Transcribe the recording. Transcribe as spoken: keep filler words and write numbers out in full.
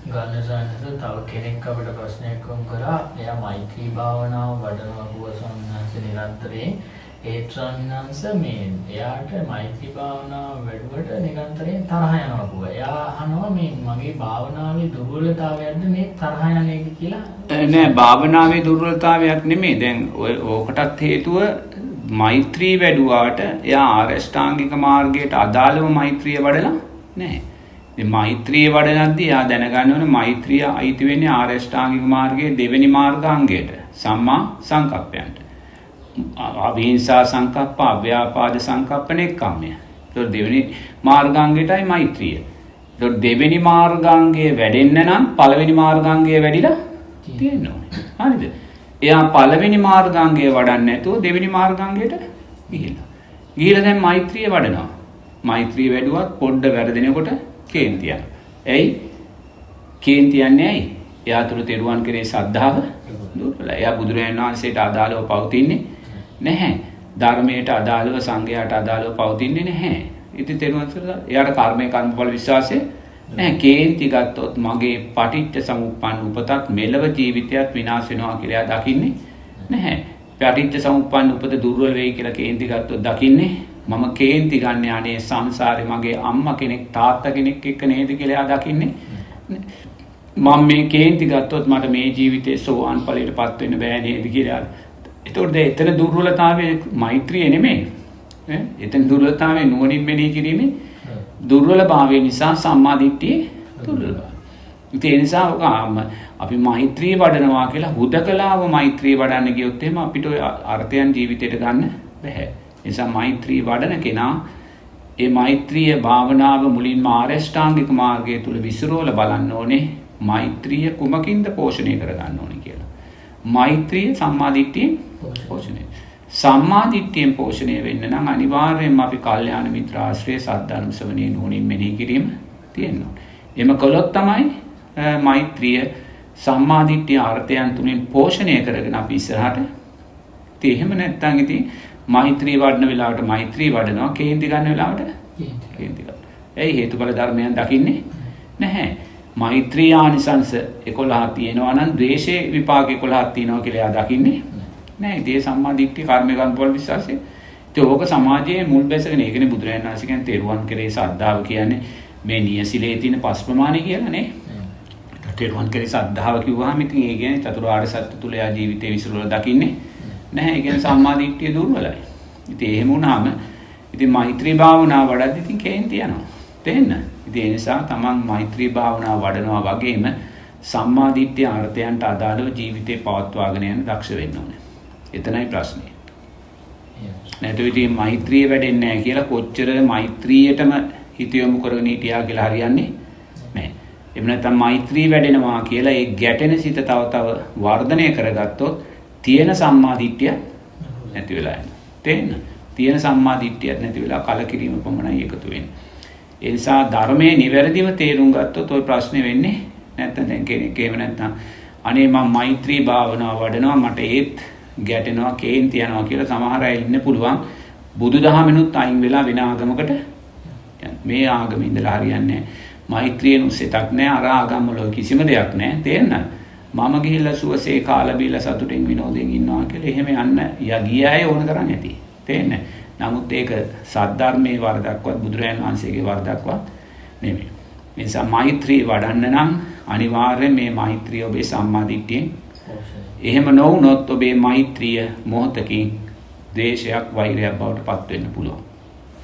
ගානසනස තව කෙනෙක් අපිට ප්‍රශ්නයක් කරා. එයා මෛත්‍රී භාවනාව වඩනවා ගුවසන්නස නිරන්තරයෙන් ඒ ත්‍රාණංශ මේ එයාට මෛත්‍රී භාවනාව වැඩුවට නිරන්තරයෙන් තරහ යනවා පුවා. එයා අහනවා මේ මගේ භාවනාවේ දුර්වලතාවයක්ද මේ තරහ යන එක කියලා. නෑ භාවනාවේ දුර්වලතාවයක් නෙමෙයි. දැන් ඔය ඕකටත් හේතුව මෛත්‍රී වැඩුවාට එයා ආරෂ්ඨාංගික මාර්ගයට අදාළව මෛත්‍රිය වඩලා නැහැ. ඉතින් මෛත්‍රිය වඩනද්දී එයා දැනගන්න ඕනේ මෛත්‍රිය අයිති වෙන්නේ ආරෂ්ඨාංගික මාර්ගයේ දෙවෙනි මාර්ගාංගයට සම්මා සංකප්පයන්ට. අවිහිංසා සංකප්ප, අව්‍යාපාද සංකප්ප, නෙක්ඛම්මය. ඒක දෙවෙනි මාර්ගාංගයටයි මෛත්‍රිය. ඒක දෙවෙනි මාර්ගාංගයේ වැඩෙන්න නම් පළවෙනි මාර්ගාංගයේ වැඩිලා තියෙන්න ඕනේ. හරිද? එයා පළවෙනි මාර්ගාංගයේ වඩන්නේ නැතුව දෙවෙනි මාර්ගාංගයට ගිහිල්ලා. ගිහිල්ලා දැන් මෛත්‍රිය වඩනවා. මෛත්‍රිය වැඩුවත් පොඩ්ඩ වැරදෙනකොට කේන්ති යනවා. එයි කේන්ති යන්නේ ඇයි? එයා තුල තෙරුවන් කෙරේ ශ්‍රද්ධාව දුර්වලයි. එයා බුදුරජාණන් වහන්සේට අදාළව පවතින්නේ නැහැ. ධර්මයට අදාළව සංඝයාට අදාළව පවතින්නේ නැහැ. ඉතින් තෙරුවන් සරණයි. එයාට කර්මයේ කර්මඵල විශ්වාසය නැහැ. කේන්ති ගත්තොත් මගේ පටිච්ච සමුප්පන්න උපතත් මෙලව ජීවිතයත් විනාශ වෙනවා කියලා එයා දකින්නේ නැහැ. පටිච්ච සමුප්පන්න උපත දුර්වල වෙයි කියලා කේන්ති ගත්තොත් දකින්නේ මම කේන්ති ගන්න යන්නේ සංසාරේ මගේ අම්මා කෙනෙක් තාත්තා කෙනෙක් එක්ක නේද කියලා එයා දකින්නේ. මම මේ කේන්ති ගත්තොත් මට මේ ජීවිතේ සෝවාන් ඵලයටපත් වෙන්න බෑ නේද කියලා. ඒතකොට එතන දුර්වලතාවයේ මෛත්‍රිය නෙමෙයි. ඈ එතන දුර්වලතාවයේ නුවණින් මෙනෙහි කිරීමේ දුර්වලභාවය නිසා සම්මා දිට්ඨිය දුර්වලයි. ඒ නිසා අපි මෛත්‍රිය වඩනවා කියලා හුදකලාව මෛත්‍රිය වඩන්න ගියොත් එහෙම අපිට ඔය අර්ථයන් ජීවිතයට ගන්න බැහැ. ඒ නිසා මෛත්‍රී වඩන කෙනා ඒ මෛත්‍රිය භාවනාව මුලින්ම ආරෂ්ඨාංගික මාර්ගය තුල විසිරෝල බලන්න ඕනේ. මෛත්‍රිය කුමකින්ද පෝෂණය කරගන්න ඕනේ කියලා. මෛත්‍රිය සම්මාදිට්ඨියෙන් පෝෂණය. සම්මාදිට්ඨියෙන් පෝෂණය වෙන්න නම් අනිවාර්යයෙන්ම අපි කල්යාණ මිත්‍ර ආශ්‍රය සද්ධර්ම ශ්‍රවණේ නුවණින් මෙනෙහි කිරීම තියෙනවා. එම කළොත් තමයි මෛත්‍රිය සම්මාදිට්ඨිය අර්ථයන් තුنين පෝෂණය කරගෙන අපි ඉස්සරහට. ඉතින් එහෙම නැත්නම් ඉතින් මෛත්‍රී වඩන වෙලාවට මෛත්‍රී වඩනවා, කේන්ති ගන්න වෙලාවට කේන්ති ගන්න. ඒ හේතුඵල ධර්මයන් දකින්නේ නැහැ. මෛත්‍රී ආනිසංස එකොළහක් තියෙනවා නම් ද්වේෂේ විපාක එකොළහක් තියෙනවා කියලා එයා දකින්නේ නැහැ. ඉතින් සම්මා දිට්ඨිය කර්ම ගන්පවල විශ්වාසය. ඉතින් ඕක සමාජයේ මුල් බැසගෙන ඒකනේ බුදුරජාණන් වහන්සේ කියන්නේ තෙරුවන් කෙරේ ශ්‍රද්ධාව කියන්නේ මේ නියසිලේ තියෙන පස් ප්‍රමාණය කියලා නේ. තෙරුවන් කෙරේ ශ්‍රද්ධාව කිව්වහම ඉතින් ඒ කියන්නේ චතුරාර්ය සත්‍ය තුල යා ජීවිතේ විසිරවල දකින්නේ නැහැ. ඒ කියන්නේ සම්මා දිට්ඨිය දුර්වලයි. ඉතින් එහෙම වුණාම ඉතින් මෛත්‍රී භාවනාව වඩද්දි ඉතින් කේන්ති යනවා. තේන්න? ඉතින් ඒ නිසා තමන් මෛත්‍රී භාවනාව වඩනවා වගේම සම්මා දිට්ඨිය අර්ථයන්ට අදාළව ජීවිතේ පවත්වාගෙන යන්න දක්ෂ වෙන්න ඕනේ. එතනයි ප්‍රශ්නේ. නැත්නම් ඉතින් මෛත්‍රිය වැඩෙන්නේ නැහැ කියලා කොච්චර මෛත්‍රියටම හිත යොමු කරගෙන හිටියා කියලා හරියන්නේ නැහැ. එහෙම නැත්නම් මෛත්‍රී වැඩෙනවා කියලා ඒ ගැටෙන සිත තව තව වර්ධනය කරගත්තොත් තියෙන සම්මා දිට්ඨිය නැති වෙලා යනවා. තේන්න? තියෙන සම්මා දිට්ඨියක් නැති වෙලා කලකිරීම පමණයි එකතු වෙන්නේ. ඒ නිසා ධර්මයේ නිවැරදිව තේරුම් ගත්තොත් ওই ප්‍රශ්නේ වෙන්නේ නැත්නම් දැන් කෙනෙක් එහෙම නැත්නම් අනේ මම මෛත්‍රී භාවනාව වඩනවා මට ඒත් ගැටෙනවා කේන්ති යනවා කියලා සමහර අය ඉන්න පුළුවන්. බුදුදහමෙනුත් අයින් වෙලා වෙන ආගමකට මේ ආගමේ ඉඳලා හරියන්නේ නැහැ. මෛත්‍රියනු සිතක් නැහැ. අර ආගම් වල කිසිම දෙයක් නැහැ. තේන්න? මම ගිහිල්ලා සුවසේ කාලා බීලා සතුටින් විනෝදයෙන් ඉන්නවා කියලා එහෙම යන්න යගිය අය ඕන තරම් ඇති. තේන්නේ? නමුත් ඒක සද්ධර්මයේ වරදක්වත් බුදුරජාණන් වහන්සේගේ වරදක්වත් නෙමෙයි. ඒ නිසා මෛත්‍රී වඩන්න නම් අනිවාර්යයෙන් මේ මෛත්‍රිය ඔබේ සම්මාදිට්ඨියෙන් එහෙම නොවුනොත් ඔබේ මෛත්‍රිය මොහතකින් ද්වේෂයක් වෛරයක් බවට පත් වෙන්න පුළුවන්.